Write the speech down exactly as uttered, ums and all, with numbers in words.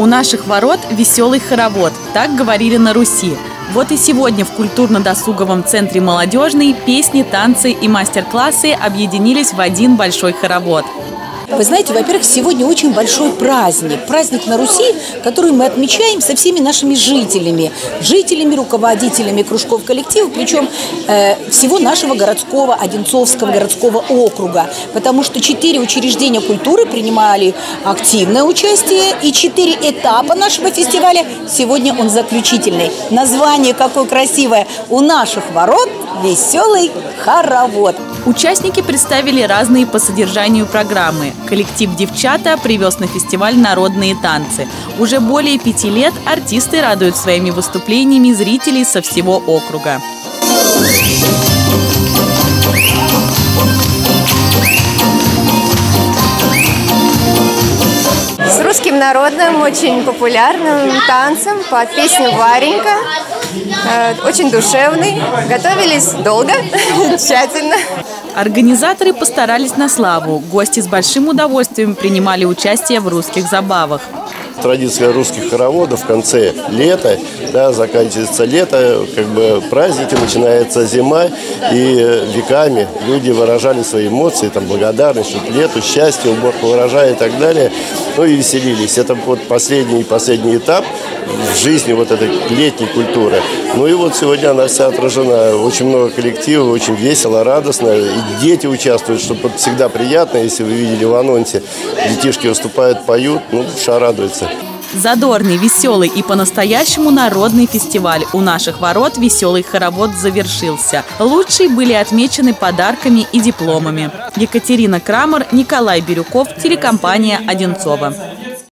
У наших ворот веселый хоровод, так говорили на Руси. Вот и сегодня в культурно-досуговом центре «Молодежный» песни, танцы и мастер-классы объединились в один большой хоровод. Вы знаете, во-первых, сегодня очень большой праздник. Праздник на Руси, который мы отмечаем со всеми нашими жителями. Жителями, руководителями кружков коллективов, причем э, всего нашего городского, Одинцовского городского округа. Потому что четыре учреждения культуры принимали активное участие. И четыре этапа нашего фестиваля. Сегодня он заключительный. Название какое красивое. У наших ворот веселый хоровод. Участники представили разные по содержанию программы. Коллектив «Девчата» привез на фестиваль народные танцы. Уже более пяти лет артисты радуют своими выступлениями зрителей со всего округа. С русским народным, очень популярным танцем под песню «Варенька». Очень душевный. Готовились долго, тщательно. Организаторы постарались на славу. Гости с большим удовольствием принимали участие в русских забавах. Традиция русских хороводов в конце лета, да, заканчивается лето, как бы праздники, начинается зима, и веками люди выражали свои эмоции, там, благодарность лету, счастье, уборку урожая и так далее, ну и веселились. Это вот последний последний этап в жизни вот этой летней культуры. Ну и вот сегодня она вся отражена. Очень много коллективов, очень весело, радостно. И дети участвуют, что всегда приятно. Если вы видели в анонсе, детишки выступают, поют, ну, душа радуется. Задорный, веселый и по-настоящему народный фестиваль «У наших ворот» веселый хоровод завершился. Лучшие были отмечены подарками и дипломами. Екатерина Крамер, Николай Бирюков, телекомпания «Одинцово».